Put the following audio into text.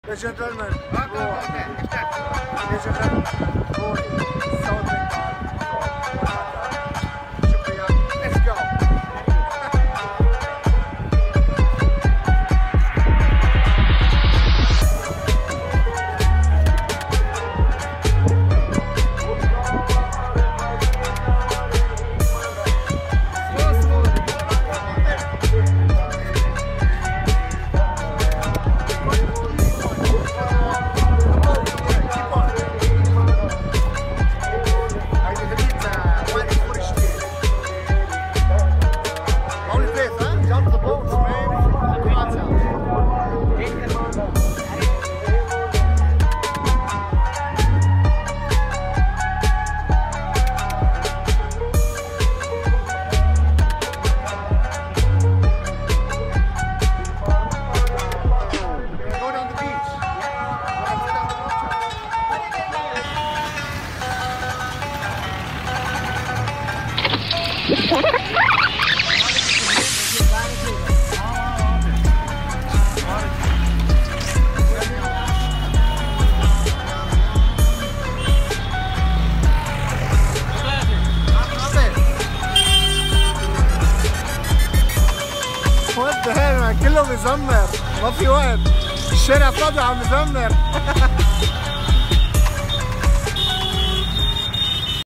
The gentleman, the gentleman, South Bengal, Kolkata. Shukriya. Let's go. What the hell, كله مزمر، ما في وقت، الشارع فاضي عم مزمر.